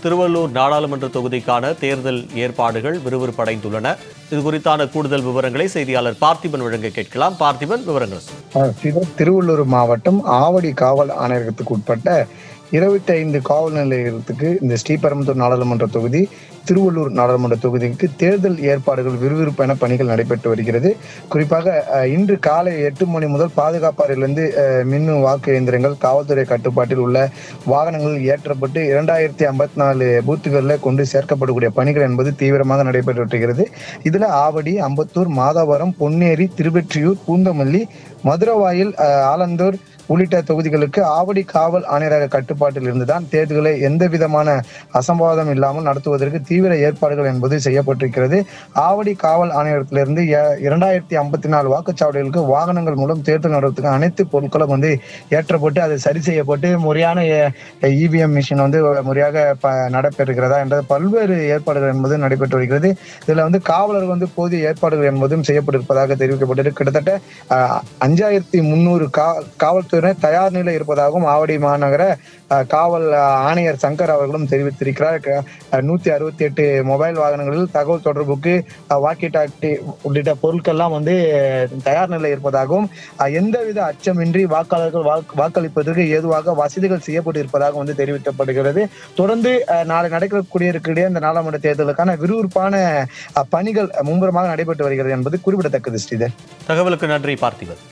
திருவள்ளூர் நாடாளுமன்ற தொகுதிக்கான தேர்தல் ஏற்பாடுகள் விறுவிறுப்படைந்துள்ளன. இது குறித்தான கூடுதல் விவரங்களை செய்தியாளர் பார்த்திபன் வழங்க கேட்கலாம். பார்த்திபன், விவரங்கள். திருவள்ளூர் மாவட்டம் ஆவடி காவல் ஆணையரகத்துக்கு உட்பட்ட 25 காவல் நிலையத்துக்கு இந்த ஸ்ரீபெரும்புதூர் நாடாளுமன்ற தொகுதி, திருவள்ளூர் நாடாளுமன்ற தொகுதிக்கு தேர்தல் ஏற்பாடுகள் விறுவிறுப்பான பணிகள் நடைபெற்று வருகிறது. குறிப்பாக இன்று காலை 8 மணி முதல் பாதுகாப்பு அறையிலிருந்து மின்னு வாக்கு இயந்திரங்கள் காவல்துறை கட்டுப்பாட்டில் உள்ள வாகனங்கள் ஏற்றப்பட்டு 2054 பூத்துகளில் கொண்டு சேர்க்கப்படக்கூடிய பணிகள் என்பது தீவிரமாக நடைபெற்று வருகிறது. இதுல ஆவடி, அம்பத்தூர், மாதவரம், பொன்னேரி, திருவெற்றியூர், பூந்தமல்லி, மதுரவாயில், ஆலந்தூர் உள்ளிட்ட தொகுதிகளுக்கு ஆவடி காவல் ஆணையரக கட்டுப்பாட்டில் இருந்துதான் தேர்தல்களை எந்த விதமான அசம்பாவிதம் இல்லாமல் நடத்துவதற்கு தீவிர ஏற்பாடுகள் என்பது செய்யப்பட்டிருக்கிறது. ஆவடி காவல் ஆணையரகத்திலிருந்து 2054 வாக்குச்சாவடிகளுக்கு வாகனங்கள் மூலம் தேர்தல் நடத்துவதற்கு அனைத்து பொருட்களும் ஏற்றப்பட்டு அது சரி செய்யப்பட்டு முறையான இவிஎம் மிஷின் முறையாக நடைபெறுகிறதா என்ற பல்வேறு ஏற்பாடுகள் என்பது நடைபெற்று வருகிறது. இதுல காவலர்கள் போதிய ஏற்பாடுகள் என்பதும் செய்யப்பட்டிருப்பதாக தெரிவிக்கப்பட்டது. கிட்டத்தட்ட 5300 காவல்துறையினர் தயார் நிலை இருப்பதாகவும் ஆவடி மாநகர காவல் ஆணையர் சங்கர் அவர்களும் தெரிவித்திருக்கிறார். 168 மொபைல் வாகனங்களில் தகவல் தொடர்புக்கு வாக்கி டாக்கி உள்ளிட்ட பொருட்கள்லாம் தயார் நிலை இருப்பதாகவும் எந்தவித அச்சமின்றி வாக்காளர்கள் வாக்களிப்பதற்கு ஏதுவாக வசதிகள் செய்யப்பட்டு இருப்பதாக தெரிவிக்கப்படுகிறது. தொடர்ந்து நாளை நடக்கக்கூடிய இந்த நாடாளுமன்ற தேர்தலுக்கான விறுவிறுப்பான பணிகள் மும்முரமாக நடைபெற்று வருகிறது என்பது குறிப்பிடத்தக்கது. ஸ்ரீதர், தகவலுக்கு நன்றி பார்த்திபன்.